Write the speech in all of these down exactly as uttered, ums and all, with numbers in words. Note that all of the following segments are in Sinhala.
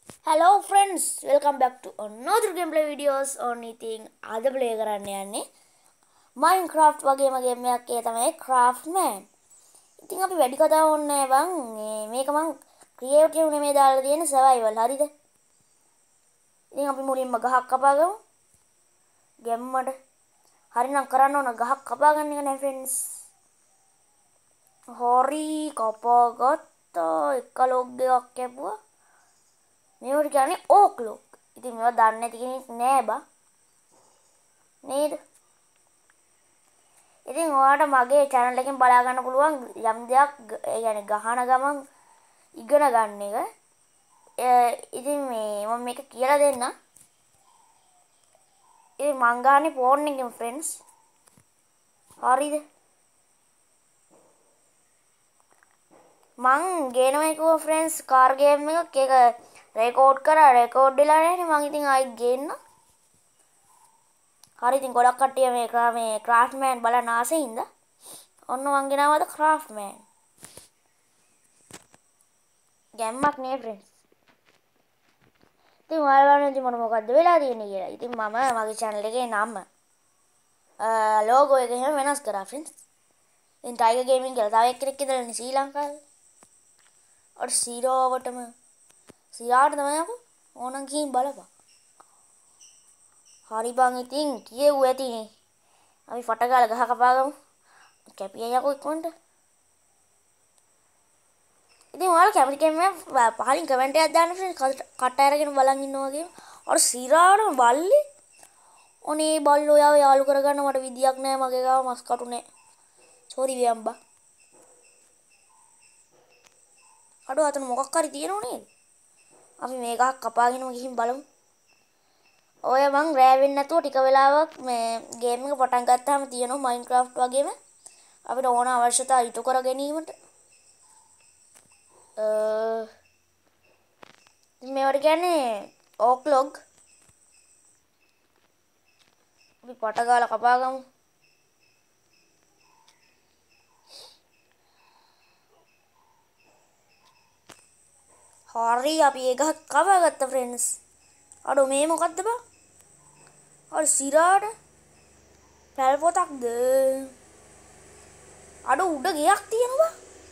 Hello friends, welcome back to another gameplay videos on ඉතින් අද play කරන්න යන්නේ Minecraft වගේම ගේම් එකක් ඒ තමයි Craftman. ඉතින් අපි වැඩි කතා ඕනේ බං මේක මං ක්‍රියේටිව් නෙමෙයි දාලා තියෙන survival හරිද? ඉතින් අපි මුලින්ම ගහක් කපාගමු. ගැම්මට හරිනම් කරන්න ඕන ගහක් කපා ගන්න එක නේ friends. හොරි කපාගත්තා එක ලොග් එකක් කැපුවා. මේවට කියන්නේ ඕක් ලොග්. ඉතින් මේවා දන්නේ නැති කෙනෙක් නෑ බා. නේද? ඉතින් ඔයාලට මගේ channel එකෙන් බලා ගන්න පුළුවන් යම් දෙයක් ඒ කියන්නේ ගහන ගමන් ඉගෙන ගන්න එක. ඉතින් මේ මම මේක කියලා දෙන්න. ඒ මං ගානේ ෆෝන් එකෙන් friends. හරිද? මං ගේනවා කිව්වා friends කාර් ගේම් එකක් ඒක රෙකෝඩ් කරා රෙකෝඩ් වෙලා නැහැ මං ඉතින් ආයි ගේන්න. හරි ඉතින් ගොඩක් කට්ටිය මේ මේ Craftman බලන්න ආසෙ හින්දා ඔන්න මං ගෙනාවද Craftman. ගැම්මක් නේ friends. ඉතින් ඔයාලා බලන්න ඉතින් මොන මොකද්ද වෙලා තියෙන්නේ කියලා. ඉතින් මම මගේ channel එකේ නම ලෝගෝ එක එහෙම වෙනස් කරා friends. ඉතින් Tiger Gaming කියලා තව එක්කෙනෙක් ඉඳලානේ ශ්‍රී ලංකාවේ. අර සීරාවටම සීරාට තමයි අපු ඕනම් ගිහින් බලපන්. හරි බං ඉතින් කියෙව්ව ඇතිනේ. අපි ෆට ගාලා ගහ කපාගමු. කැපියා යකෝ ඉක්මනට. ඉතින් ඔයාලා කැමති කෙනෙක් පහලින් කමෙන්ට් එකක් දාන්න ෆ්‍රෙන්ඩ්ස් කට අරගෙන බලන් ඉන්නවා වගේ. අර සීරාටම බල්ලි. ඔනේ බල්ලෝ යාව යාළු කරගන්න මට විදියක් නැහැ මගේ ගාව මස් කටු නැහැ. සෝරි වියම්බා. අඩෝ අතන මොකක් හරි තියෙනව නේද? අපි මේක කපාගෙනම ගිහින් බලමු. ඔය මං රෑ වෙන්නේ නැතුව ටික වෙලාවක් මේ ගේම් එක පටන් ගත්තාම තියෙනවා Minecraft වගේම අපිට ඕන අවශ්‍යතා ඉටු කර ගැනීමට. අ මේවට කියන්නේ ඕක් ලොග්. අපි පට ගාලා කපාගමු. හරි අපි ඒක කපාගත්තා friends. අඩෝ මේ මොකද්ද බා? අර සිරාට පැල් පොතක්ද? අඩෝ උඩ ගයක් තියෙනවා.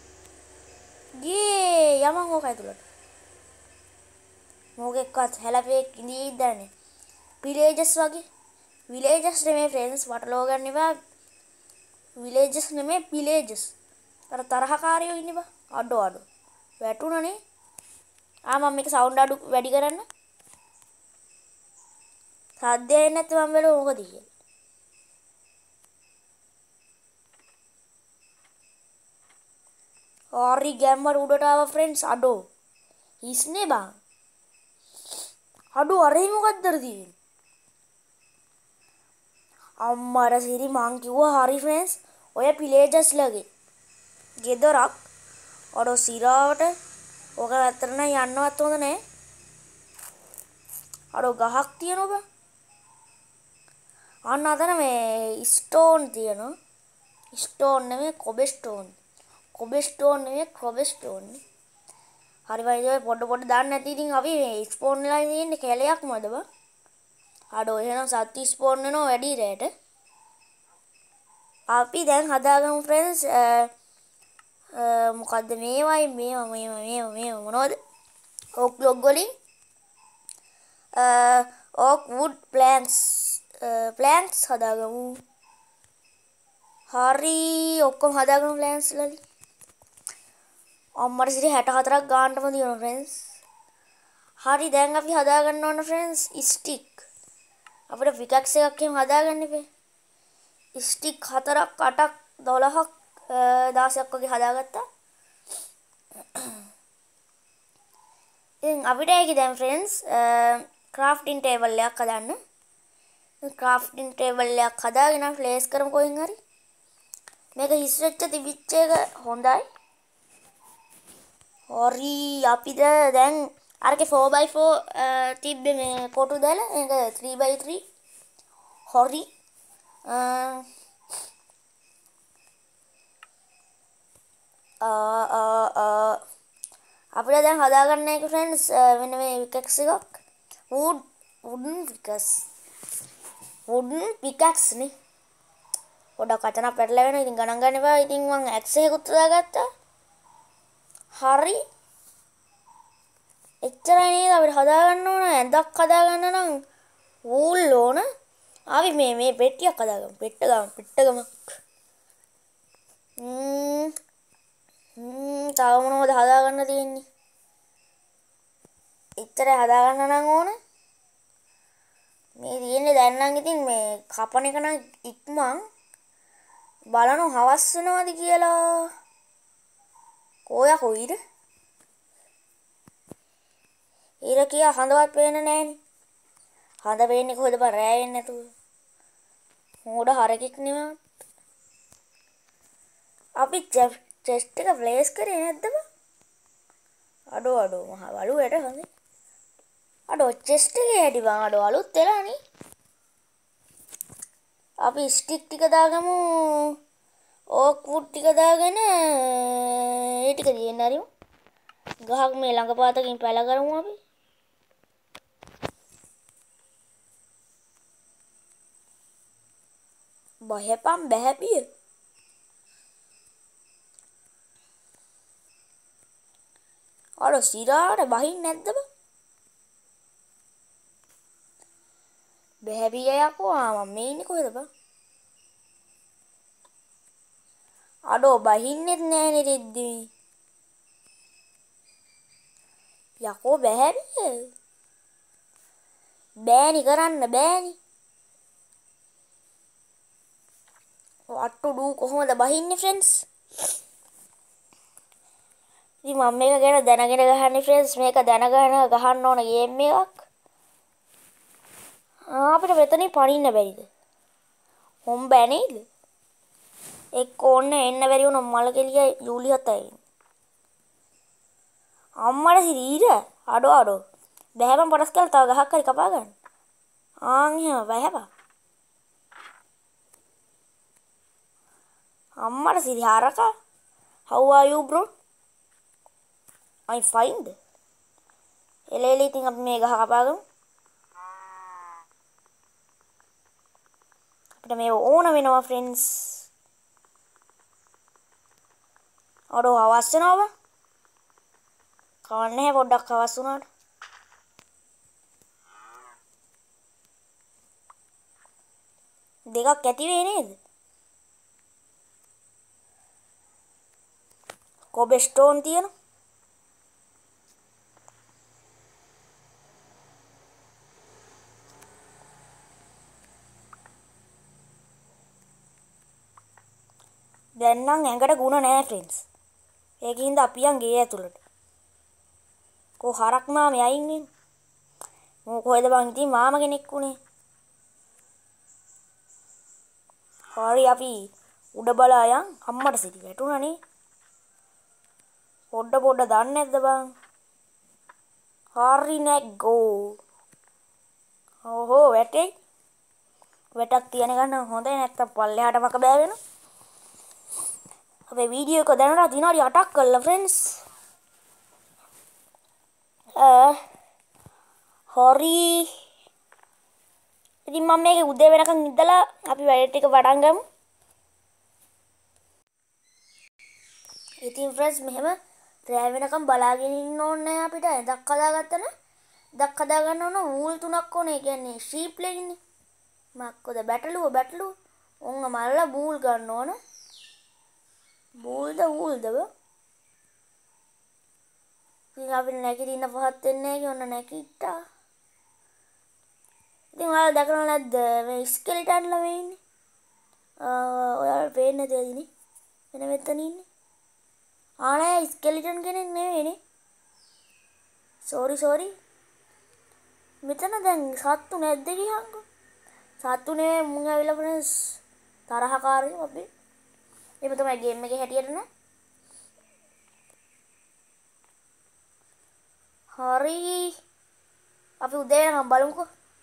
ගේ යමන් ඕක ඇතුළට. මොකෙක්වත් හැලපෙක් ඉඳී ඉඳන්නේ. විලේජස් වගේ. විලේජස් නෙමෙයි friends වටලව ගන්න එපා. විලේජස් නෙමෙයි විලේජස්. අර තරහකාරයෝ ඉන්නේ බා. අඩෝ අඩෝ. වැටුණනේ. ආ මම මේක සවුන්ඩ් අඩු වැඩි කරන්න. සාද්දය එන්නේ නැත්නම් මම බැලුවා මොකද කියලා. හරි ගැම්මර උඩට ආවා friends අඩෝ. හිස්නේ බං. අඩෝ අරේ මොකද්ද තියෙන්නේ? අම්මර සිරි මං කිව්වා හරි friends ඔය පිලේජස් ලගේ. ගෙදරක් අඩෝ සිරාවට ඔක ඇත්තට නම් යන්නවත් හොඳ නැහැ. අඩෝ ගහක් තියෙනවා බං. අන්න අතන මේ ස්ටෝන් තියෙනවා. ස්ටෝන් නෙමෙයි කොබස්ටෝන්. කොබස්ටෝන් නෙමෙයි කොබස්ටෝන්. හරි වයිද පොඩ පොඩ දාන්න නැති ඉතින් අපි ස්පෝන් වෙලා ඉන්නේ කැලයක් මොකද බං. අඩෝ එහෙනම් සත්‍ය ස්පෝන් වෙනවා වැඩි රේට. අපි දැන් හදාගමු friends මොකද්ද මේවයි මේව මේව මේව මේව මොනවද? ඕක් ලොග් වලින් ඕක් wood planks planks හදාගමු. හරි ඔක්කොම හදාගමු planks වලින්. අම්මට සිරි හැට හතරක් ගාන්නම තියෙනවා friends. හරි දැන් අපි හදාගන්න ඕන friends stick. අපිට pickaxe එකක් එහෙම හදාගන්න ඉපේ. stick හතරක් අටක් දොළහක් දහසක් වගේ හදාගත්තා. ඉතින් අපිට ඒකේ දැන් friends crafting table එකක් හදන්න. crafting table එකක් හදාගෙන place කරමු කොහෙන් හරි. මේක හිස් වෙච්ච තිබිච්ච එක හොඳයි. හරි අපිට දැන් අරකේ four by four තිබ්බේ මේ කොටු දාලා ඒක three by three. හරි අපිට දැන් හදාගන්න එක ෆ්‍රෙන්ඩ්ස් මෙන්න මේ පිකැක්ස් එකක්. wood wooden pickaxe. wooden pickaxe නේ. පොඩක් අතන පැටලලා වෙනවා. ඉතින් ගණන් ගන්න එපා. ඉතින් මම ඇක්ස් එකකුත් දාගත්තා. හරි. එච්චරයි නේද අපිට හදාගන්න ඕන. ඇඳක් හදාගන්න නම් වූල් ඕන. අපි මේ මේ පෙට්ටියක් හදාගමු. පෙට්ට ගමු. පෙට්ට ගමක්. ම්ම් ම්ම් තව මොනවද හදාගන්න තියෙන්නේ? එච්චරයි හදාගන්න නම් ඕන. මේ තියෙන්නේ දැන් නම් ඉතින් මේ කපන එක නම් ඉක්මන් බලනු හවස් වෙනවද කියලා. කොයා කොයිද? ඉර කියා හඳවත් පේන්නේ නැහනේ. හඳ පේන්නේ කොහෙද බං රෑ වෙන්නේ නැතුව. මෝඩ හරකෙක් නෙමෙයි. අපි චෙස්ට් එක ප්ලේස් කරේ නැද්ද බං? අඩෝ අඩෝ මහ වලුවට හොඳයි. අඩෝ චෙස්ට් එකේ හැටි බං අඩෝ අලුත් වෙලානේ. අපි ස්ටික් ටික දාගමු. ඕක් වුඩ් ටික දාගෙන ඒ ටික දින්න හරිමු. ගහක් මේ ළඟ පාතකින් පැල කරමු අපි. බයපම් බහැපිය. අර සිරාට බහින් නැද්ද බං? බහැපිය යකෝ ආ මම මේ ඉන්නේ කොහෙද බං? අඩෝ බහින්නෙත් නෑනේ රෙද්දි. යකෝ බහැපිය. බෑනි කරන්න බෑනි. අට්ටු ඩූ කොහොමද බහින්නේ ෆ්‍රෙන්ඩ්ස්? ඉතින් මම මේක ගැන දැනගෙන ගහන්නේ ෆ්‍රෙන්ඩ්ස්. මේක දැනගෙන ගහන්න ඕන ගේම් එකක්. අපිට මෙතනින් පනින්න බැරිද? හොම් බෑ නේද? එක්ක ඕන්න එන්න බැරි වුණා මල කෙලිය ජූලි හතයි. අම්මට සිරීර අඩෝ අඩෝ. බෑපන් පොඩස් කරලා තව ගහක් හරි කපා ගන්න. ආන් එහෙම බෑපන්. අම්මට සිරි හරකා. How are you bro? I find. එලෙලි ඉතින් අපි මේ ගහ කපා ගමු. අපිට මේ ඕන වෙනවා ෆ්‍රෙන්ඩ්ස්. අඩෝ හවස් වෙනවා බං. කවන්නේ පොඩ්ඩක් හවස් වුණාට. දෙකක් ඇති වෙයි නේද? කොබස්ටෝන් තියෙනවා. දැන් නම් ඇඟට ගුණ නෑ ෆ්‍රෙන්ඩ්ස්. ඒකින්ද අපි යන් ගේ ඇතුළට. කො හරක් මාමේ අයින් වෙන්නේ. මෝ කොහෙද බං ඉතින් මාම කෙනෙක් උනේ. හරි අපි උඩ බලා යන් අම්මට සිටි වැටුණානේ. පොඩ පොඩ දන්නේ නැද්ද බං? හරි නැග්ගෝ. ඕහෝ වැටේ. වැටක් තියන ගන්න හොඳයි නැත්තම් පල්ලෙහාට මක බෑ වෙනවා. අපේ වීඩියෝ එක දැනට විනාඩි අටක් කළා ෆ්‍රෙන්ඩ්ස්. අ හරි. ඉතින් මම මේක උදේ වෙනකන් ඉඳලා අපි වැඩ ටික පටන් ගමු. ඉතින් ෆ්‍රෙන්ඩ්ස් මෙහෙම රෑ වෙනකම් බලාගෙන ඉන්න ඕනේ අපිට. ඇඳක් හදාගත්තන. දක් හදා ගන්න ඕන වූල් තුනක් ඕනේ. ඒ කියන්නේ ෂීප් ලෙගින්නේ. මක්කොද බැටළුව බැටළුව. උන්ව මල්ලා බූල් ගන්න ඕන. බූල්ද වූල්ද බ? ඉතින් අපිට නැගිටින්න පහත් වෙන්නේ නැහැ කිය ඔන්න නැගිට්ටා. ඉතින් ඔයාලා දැකලා නැද්ද මේ ස්කෙලිටන් ළමයි ඉන්නේ? ආ ඔයාලා පේන්නේ නැති ඇදිනේ. එන මෙතන ඉන්නේ. ආ නෑ ස්කෙලිටන් කෙනෙක් නෙවෙයිනේ. Sorry sorry. මෙතන දැන් සත්තු නැද්ද කියහන්කෝ. සත්තු නේ මුන් ඇවිල්ලා ෆ්‍රෙන්ඩ්ස් තරහකාරයෝ අපි. එහෙම තමයි ගේම් එකේ හැටියට නේ. හරි. අපි උදේ නම් බලමුකෝ.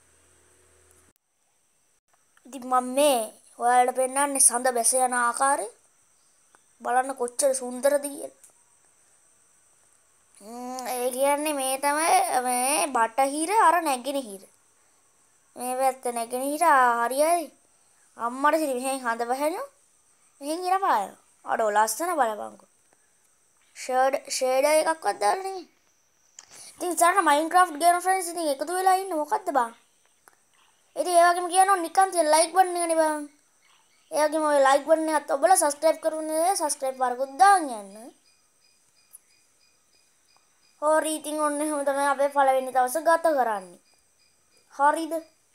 ඉතින් මම මේ ඔයාලට පෙන්නන්නේ සඳ බැස යන ආකාරය. බලන්න කොච්චර සුන්දරද කියලා. ඒ කියන්නේ මේ තමයි මේ බටහිර අර නැගෙනහිර. මේ පැත්ත නැගෙනහිර හරියයි. අම්මට සිරි මෙහෙන් හඳ බහැනවා. මෙහෙන් ඉර පායනවා. අඩෝ ලස්සන බලපංකෝ. ෂේඩ් ෂේඩර් එකක්වත් දාලා නෙමෙයි. ඉතින් ඉස්සරහ මයින්ක්‍රාෆ්ට් ගේම් ෆ්‍රෙන්ඩ්ස් ඉතින් එකතු වෙලා ඉන්නේ මොකද්ද බං? ඉතින් ඒ වගේම කියනවා නිකන් තිය ලයික් බටන් එකනේ බං. ඒ වගේම ඔය ලයික් බටන් එකත් ඔබලා සබ්ස්ක්‍රයිබ් කරුනේ සබ්ස්ක්‍රයිබ් වරකුත් දාන්න යන්න. හරි ඉතින් ඔන්න එහෙම තමයි අපේ පළවෙනි දවස ගත කරන්නේ. හරිද?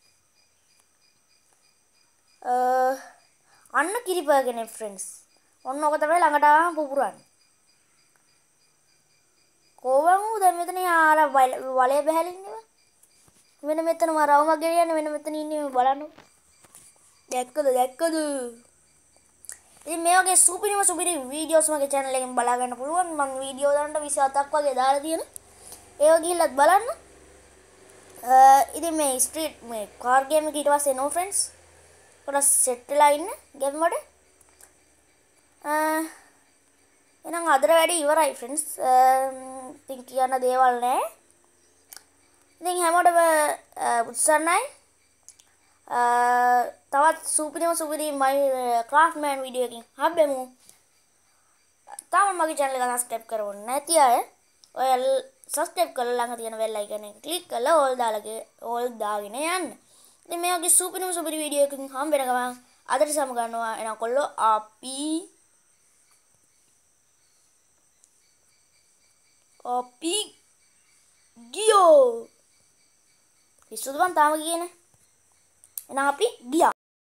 අ අන්න කිරිපෑගෙන ෆ්‍රෙන්ඩ්ස්. ඔන්න ඔක තමයි ළඟට ආවම පුපුරන්නේ. කොවන් ඌ දැන් මෙතන ආර වලය බහැලින්නේ. මෙන්න මෙතන මරවම ගෙනියන්නේ මෙන්න මෙතන ඉන්නේ බලන්න. දැක්කද දැක්කද? ඉතින් මේ වගේ සුපිරිම සුපිරි වීඩියෝස් මගේ channel එකෙන් බලා ගන්න පුළුවන්. මම වීඩියෝ දාන්න විසි හතක් වගේ දාලා තියෙනවා. ඒව ගිහිල්ලත් බලන්න. අ ඉතින් මේ ස්ට්‍රීට් මේ කාර් ගේම් එක ඊට පස්සේ නෝ ෆ්‍රෙන්ඩ්ස්. පොඩක් සෙට් වෙලා ඉන්න ගේම් වල. අ එහෙනම් අදට වැඩි ඉවරයි ෆ්‍රෙන්ඩ්ස්. ඉතින් කියන්න දේවල් නැහැ. ඉතින් හැමෝටම උත්සන්නයි. තවත් සුපිරිම සුපිරි මයින්ක්‍රාෆ්ට් මෑන් වීඩියෝ එකකින් හම්බෙමු. තාම මගේ channel එක subscribe කරවන්න නැති අය ඔය subscribe කරලා ළඟ තියෙන bell icon එක click කරලා all දාලා all දාගෙන යන්න. ඉතින් මේ වගේ සුපිරිම සුපිරි වීඩියෝ එකකින් හම්බ වෙන ගමන් අදට සම ගන්නවා. එහෙනම් කොල්ලෝ අපි අපි ගියෝ. විසුදු බං තාම ගියේ නැහැ. එහෙනම් අපි ගියා.